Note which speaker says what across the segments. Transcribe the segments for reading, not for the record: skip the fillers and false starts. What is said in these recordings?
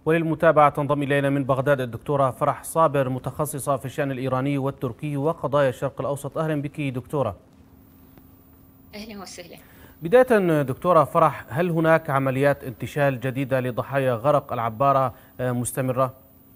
Speaker 1: وللمتابعة تنضم إلينا من بغداد الدكتورة فرح صابر، متخصصة في الشأن الإيراني والتركي وقضايا الشرق الأوسط. أهلا بك دكتورة.
Speaker 2: أهلا وسهلا.
Speaker 1: بداية دكتورة فرح، هل هناك عمليات انتشال جديدة لضحايا غرق العبارة مستمرة؟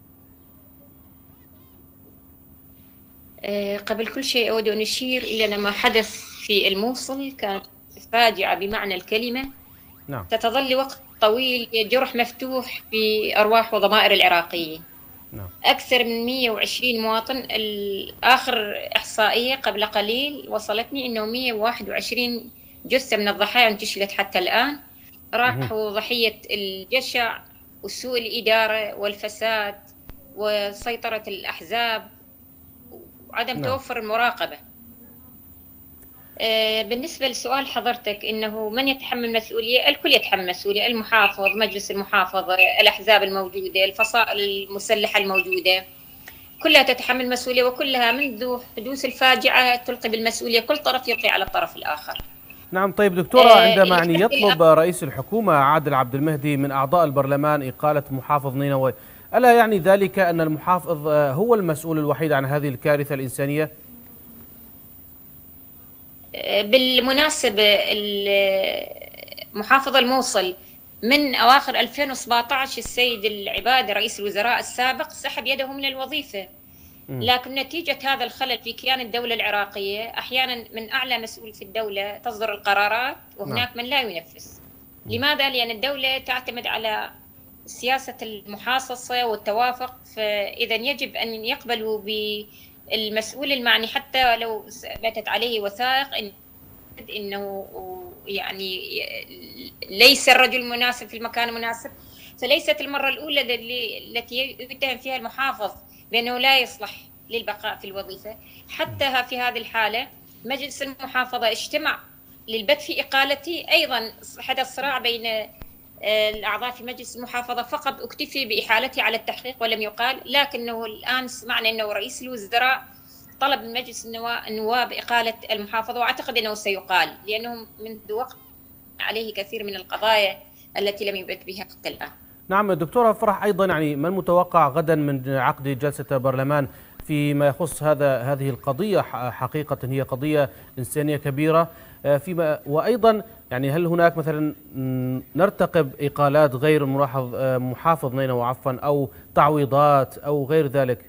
Speaker 2: قبل كل شيء أود أن أشير إلى ما حدث في الموصل، كانت فاجعة بمعنى الكلمة.
Speaker 1: نعم.
Speaker 2: ستظل وقت طويل جرح مفتوح في أرواح وضمائر العراقيين.
Speaker 1: نعم.
Speaker 2: أكثر من 120 مواطن، آخر إحصائية قبل قليل وصلتني أنه 121 جثة من الضحايا انتشلت حتى الآن، راحوا ضحية الجشع وسوء الإدارة والفساد وسيطرة الأحزاب وعدم
Speaker 1: نعم.
Speaker 2: توفر المراقبة. بالنسبة لسؤال حضرتك إنه من يتحمل المسؤولية، الكل يتحمل المسؤولية، المحافظ، مجلس المحافظة، الأحزاب الموجودة، الفصائل المسلحة الموجودة، كلها تتحمل المسؤولية، وكلها منذ حدوث الفاجعة تلقي بالمسؤولية، كل طرف يلقي على الطرف الآخر.
Speaker 1: نعم. طيب دكتورة، عندما
Speaker 2: اللي
Speaker 1: يطلب رئيس الحكومة عادل عبد المهدي من أعضاء البرلمان إقالة محافظ نينوى، ألا يعني ذلك أن المحافظ هو المسؤول الوحيد عن هذه الكارثة الإنسانية؟
Speaker 2: بالمناسبة محافظ الموصل من أواخر 2017 السيد العبادي رئيس الوزراء السابق سحب يده من الوظيفة، لكن نتيجة هذا الخلل في كيان الدولة العراقية أحيانا من أعلى مسؤول في الدولة تصدر القرارات وهناك من لا ينفذ. لماذا؟ لأن الدولة تعتمد على سياسة المحاصصة والتوافق، فإذا يجب أن يقبلوا بالمسؤول المعني حتى لو ثبتت عليه وثائق إنه يعني ليس الرجل المناسب في المكان المناسب. فليست المرة الأولى التي يتهم فيها المحافظ بأنه لا يصلح للبقاء في الوظيفة. حتى في هذه الحالة مجلس المحافظة اجتمع للبت في إقالتي، أيضا حدث صراع بين الأعضاء في مجلس المحافظة، فقط اكتفي بإحالتي على التحقيق ولم يقال. لكنه الآن سمعنا أنه رئيس الوزراء طلب من مجلس النواب إقالة المحافظ، وأعتقد أنه سيقال لأنه منذ وقت عليه كثير من القضايا التي لم يبت بها حتى الآن.
Speaker 1: نعم دكتورة فرح، أيضا يعني ما المتوقع غدا من عقد جلسة برلمان فيما يخص هذه القضية؟ حقيقة هي قضية إنسانية كبيرة. وأيضا يعني هل هناك مثلا نرتقب إقالات غير محافظ نينوى أو تعويضات أو غير ذلك؟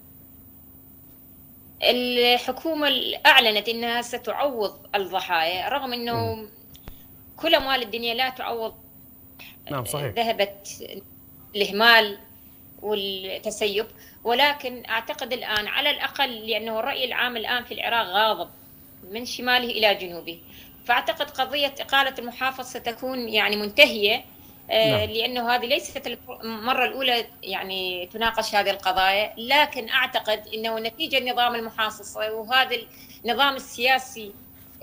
Speaker 2: الحكومة أعلنت أنها ستعوض الضحايا، رغم أنه كل أموال الدنيا لا تعوض.
Speaker 1: نعم صحيح.
Speaker 2: ذهبت الإهمال والتسيب، ولكن أعتقد الآن على الأقل، لأنه الرأي العام الآن في العراق غاضب من شماله إلى جنوبه، فأعتقد قضية إقالة المحافظ ستكون يعني منتهية.
Speaker 1: نعم.
Speaker 2: لأنه هذه ليست المرة الأولى يعني تناقش هذه القضايا، لكن أعتقد أنه نتيجة نظام المحاصصة وهذا النظام السياسي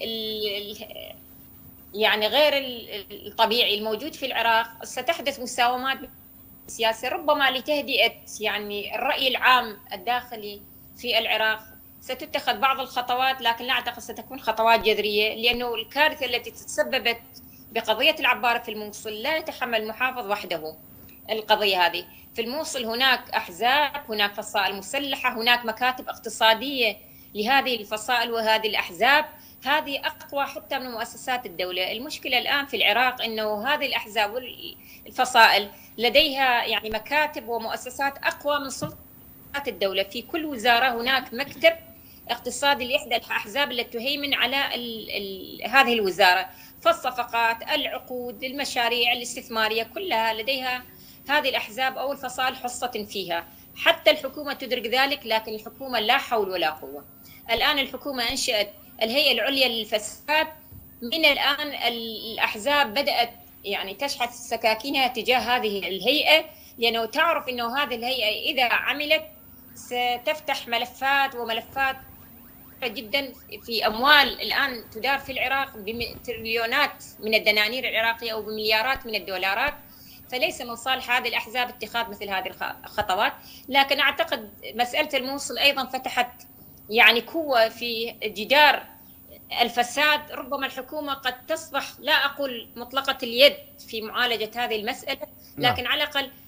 Speaker 2: يعني غير الطبيعي الموجود في العراق، ستحدث مساومات سياسية ربما لتهدئة يعني الرأي العام الداخلي في العراق. ستتخذ بعض الخطوات، لكن لا أعتقد ستكون خطوات جذرية، لأنه الكارثة التي تسببت بقضية العبارة في الموصل لا يتحمل المحافظ وحده القضية هذه. في الموصل هناك أحزاب، هناك فصائل مسلحة، هناك مكاتب اقتصادية لهذه الفصائل وهذه الأحزاب، هذه أقوى حتى من مؤسسات الدولة. المشكلة الآن في العراق أنه هذه الأحزاب والفصائل لديها يعني مكاتب ومؤسسات أقوى من سلطات الدولة. في كل وزارة هناك مكتب اقتصادي لإحدى الأحزاب التي تهيمن على هذه الوزارة، فالصفقات، العقود، المشاريع الاستثمارية كلها لديها هذه الأحزاب أو الفصائل حصة فيها. حتى الحكومة تدرك ذلك، لكن الحكومة لا حول ولا قوة. الآن الحكومة أنشأت الهيئة العليا للفساد، من الآن الأحزاب بدأت يعني تشحذ سكاكينها تجاه هذه الهيئة، لأنه تعرف أنه هذه الهيئة إذا عملت ستفتح ملفات وملفات جدا في أموال الآن تدار في العراق بتريليونات من الدنانير العراقية أو بمليارات من الدولارات. فليس من صالح هذه الأحزاب اتخاذ مثل هذه الخطوات. لكن أعتقد مسألة الموصل أيضا فتحت يعني قوة في جدار الفساد. ربما الحكومة قد تصبح لا أقول مطلقة اليد في معالجة هذه المسألة، لكن على الأقل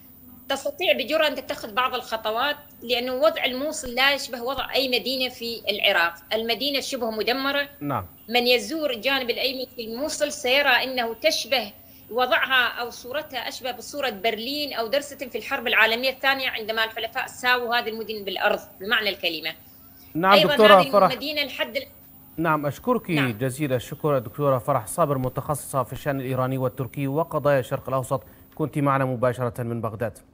Speaker 2: تستطيع بجرأة أن تتخذ بعض الخطوات، لأنه وضع الموصل لا يشبه وضع أي مدينة في العراق. المدينة شبه مدمرة.
Speaker 1: نعم.
Speaker 2: من يزور الجانب الأيمن في الموصل سيرى أنه تشبه وضعها أو صورتها أشبه بصورة برلين أو درسة في الحرب العالمية الثانية، عندما الحلفاء ساووا هذه المدن بالأرض بمعنى الكلمة.
Speaker 1: نعم
Speaker 2: أيضا
Speaker 1: دكتورة
Speaker 2: هذه
Speaker 1: فرح.
Speaker 2: المدينة
Speaker 1: نعم أشكرك جزيل الشكر دكتورة فرح صابر، متخصصة في الشأن الإيراني والتركي وقضايا الشرق الأوسط، كنت معنا مباشرة من بغداد.